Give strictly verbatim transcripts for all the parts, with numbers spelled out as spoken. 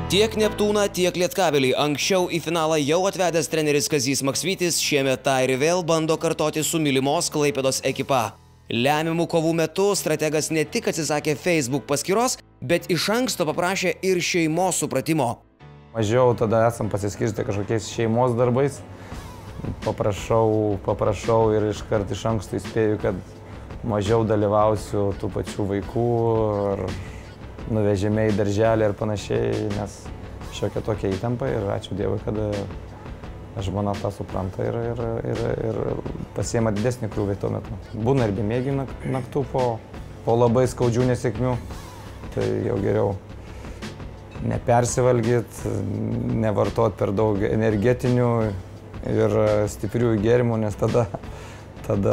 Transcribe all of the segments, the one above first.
Tiek Neptūną, tiek Lietkabelį anksčiau į finalą jau atvedęs treneris Kazys Maksvytis šiemet tą ir vėl bando kartoti su mylimos Klaipėdos ekipa. Lemiamų kovų metu strategas ne tik atsisakė Facebook paskyros, bet iš anksto paprašė ir šeimos supratimo. Mažiau tada esam pasiskirstę kažkokiais šeimos darbais. Paprašau, paprašau ir iškart iš anksto įspėju, kad mažiau dalyvausiu tų pačių vaikų ar nuvežėme į darželį ir panašiai, nes šiokia tokia įtampa ir ačiū Dievui, kad žmona tą supranta ir, ir, ir, ir pasiema didesnį krūvį tuo metu. Būna ir bemėgių naktų po, po labai skaudžių nesėkmių, tai jau geriau nepersivalgyt, nevartot per daug energetinių ir stiprių gėrimų, nes tada, tada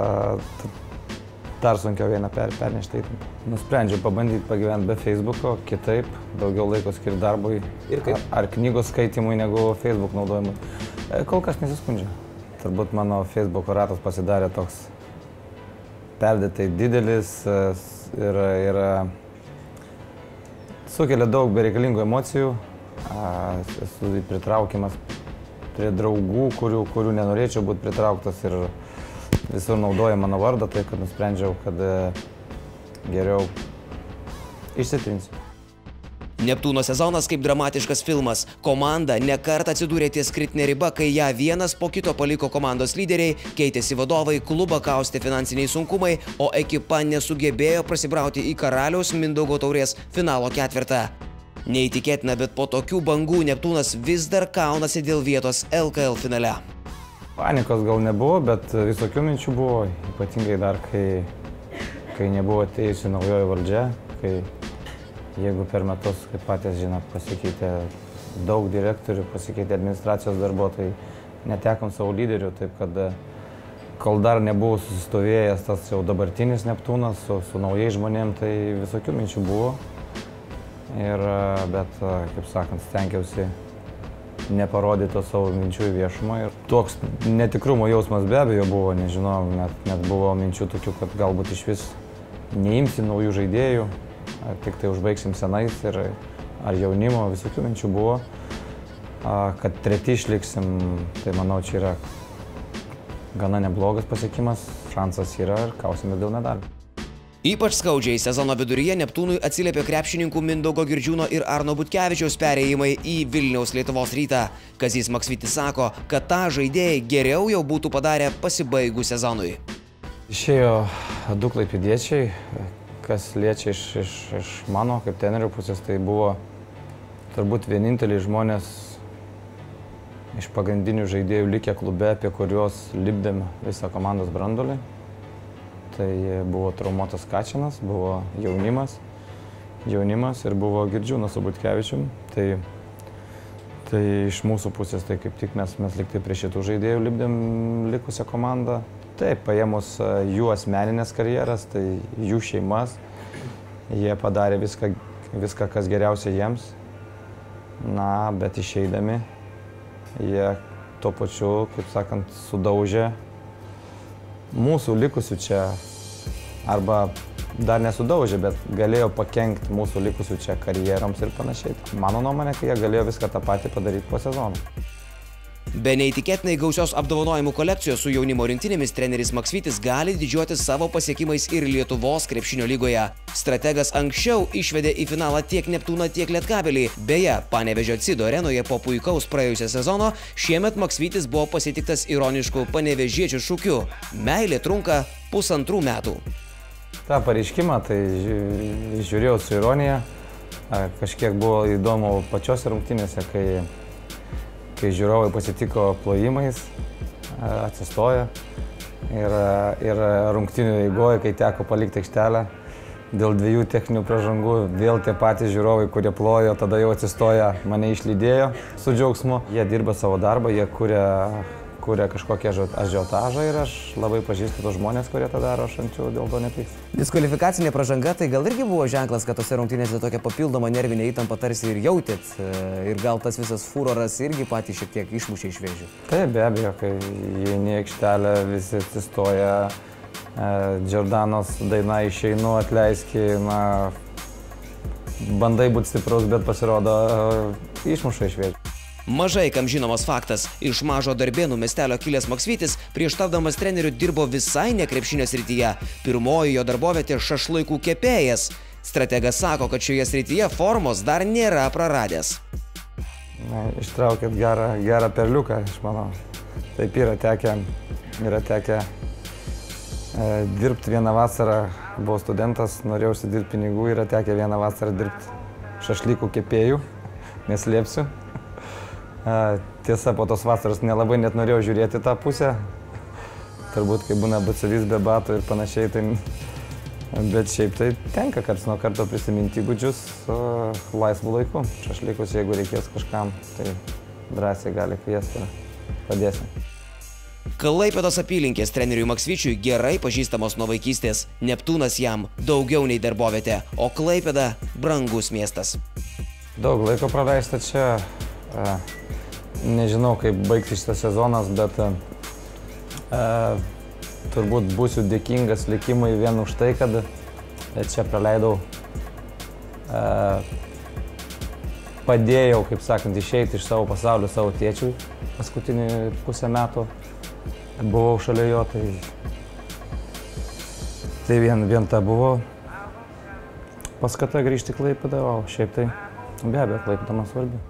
dar sunkiau eina per, pernešti įtampą. Nusprendžiau pabandyti pagyventi be Facebooko, kitaip, daugiau laiko skirti darbui ir kaip? Ar knygos skaitimui negu Facebook naudojimui. Kol kas nesiskundžia. Turbūt mano Facebooko ratas pasidarė toks perdėtai didelis ir, ir sukelia daug bereikalingų emocijų. Esu pritraukiamas prie draugų, kurių, kurių nenorėčiau būti pritrauktas ir visur naudoja mano vardą, tai kad nusprendžiau, kad geriau išsitrinsiu. Neptūno sezonas kaip dramatiškas filmas. Komanda nekart atsidūrė ties kritinė riba, kai ją vienas po kito paliko komandos lyderiai, keitėsi vadovai, klubą kaustė finansiniai sunkumai, o ekipa nesugebėjo prasibrauti į Karaliaus Mindaugo taurės finalo ketvirtą. Neįtikėtina, bet po tokių bangų Neptūnas vis dar kaunasi dėl vietos L K L finale. Panikos gal nebuvo, bet visokių minčių buvo, ypatingai dar, kai, kai nebuvo atėjusi naujoji valdžia, kai jeigu per metus, kaip patys žinot, pasikeitė daug direktorių, pasikeitė administracijos darbuotojai, netekom savo lyderių, taip kad kol dar nebuvo susistovėjęs tas jau dabartinis Neptūnas su, su naujais žmonėm, tai visokių minčių buvo. Ir, bet, kaip sakant, stengiausi neparodyti savo minčių į viešumą. Ir toks netikrumo jausmas be abejo buvo, nežinau, net, net buvo minčių tokių, kad galbūt iš vis neimsim naujų žaidėjų, ar tik tai užbaigsim senais ir ar jaunimo, visokių minčių buvo. Kad treti išliksim, tai manau, čia yra gana neblogas pasiekimas, šansas yra ir kausime dėl medalių. Ypač skaudžiai sezono viduryje Neptūnui atsiliepė krepšininkų Mindaugo Girdžiūno ir Arno Butkevičiaus perėjimai į Vilniaus Lietuvos Rytą. Kazys Maksvytis sako, kad tą žaidėjai geriau jau būtų padarę pasibaigus sezonui. Išėjo du klaipėdiečiai, kas liečia iš, iš, iš mano kaip trenerio pusės, tai buvo turbūt vieninteliai žmonės iš pagrindinių žaidėjų likę klube, apie kuriuos lipdėm visą komandos branduolį. Tai buvo traumuotas Kačinas, buvo jaunimas, jaunimas ir buvo Girdžiūnas su Butkevičium. Tai, tai iš mūsų pusės, tai kaip tik mes, mes liktai prie šitų žaidėjų lipdėm likusią komandą. Taip, paėmus jų asmeninės karjeras, tai jų šeimas, jie padarė viską, viską kas geriausia jiems. Na, bet išeidami, jie tuo pačiu, kaip sakant, sudaužė mūsų likusių čia, arba dar nesudaužė, bet galėjo pakenkti mūsų likusių čia karjeroms ir panašiai. Mano nuomonė, kai jie galėjo viską tą patį padaryti po sezono. Be neįtikėtinai gausios apdovanojimų kolekcijos su jaunimo rinktinėmis treneris Maksvytis gali didžiuotis savo pasiekimais ir Lietuvos krepšinio lygoje. Strategas anksčiau išvedė į finalą tiek Neptūną, tiek Lietkabelį. Beje, Panevėžio Cido arenoje po puikaus praėjusio sezono šiemet Maksvytis buvo pasitiktas ironišku panevėžiečių šūkiu "Meilė trunka pusantrų metų". Ta pareiškimą tai žiūrėjau su ironija. Kažkiek buvo įdomu pačiose rungtynėse, kai kai žiūrovai pasitiko plojimais, atsistojo ir, ir rungtynių eigoje, kai teko palikti aikštelę dėl dviejų techninių pražangų, vėl tie patys žiūrovai, kurie plojo, tada jau atsistoja, mane išlydėjo su džiaugsmu. Jie dirba savo darbą, jie kuria, kuria kažkokią ažiotažą ir aš labai pažįstu tos žmonės, kurie tą daro, aš ant jų dėl to nepyksiu. Diskvalifikacinė pražanga tai gal irgi buvo ženklas, kad tose rungtynėse tokia papildoma nervinė įtampa tarsi ir jautėt ir gal tas visas furoras irgi patį šiek tiek išmušė iš vėžių. Taip, be abejo, kai įeini į aikštelę, visi atsistoja, Džordanos daina "Išeinu, atleiski", na, bandai būti stiprus, bet pasirodo išmuša iš vėžių. Mažai kam žinomas faktas, iš mažo Darbėnų miestelio kilęs Maksvytis prieš tapdamas treneriu dirbo visai ne krepšinio srityje. Pirmoji jo darbovietė šašlaikų kepėjas. Strategas sako, kad šioje srityje formos dar nėra praradęs. Na, ištraukėt gerą, gerą perliuką, aš manau. Taip yra tekę, yra tekę e, dirbti vieną vasarą, buvau studentas, norėjau užsidirbti pinigų, yra tekę vieną vasarą dirbti šašlykų kepėjų, neslėpsiu. Tiesa, po tos vasaros nelabai net norėjau žiūrėti tą pusę. Turbūt, kai būna batsavys be batų ir panašiai, tai... Bet šiaip tai tenka karts nuo karto prisiminti įgūdžius laisvų laikų. Šašlykus, jeigu reikės kažkam, tai drąsiai gali kviesti ir padėsim. Klaipėdos apylinkės treneriui Maksvyčiui gerai pažįstamos nuo vaikystės. Neptūnas jam daugiau nei darbovietė, o Klaipėda brangus miestas. Daug laiko praleista čia. Nežinau, kaip baigsis šitas sezonas, bet e, turbūt būsiu dėkingas likimui vien už tai, kad čia praleidau, e, padėjau, kaip sakant, išeiti iš savo pasaulio savo tėčiui paskutinį pusę metų. Buvau šalia jo, tai, tai vien, vien ta buvo paskata grįžti į Klaipėdą, o šiaip tai be abejo Klaipėda man svarbi.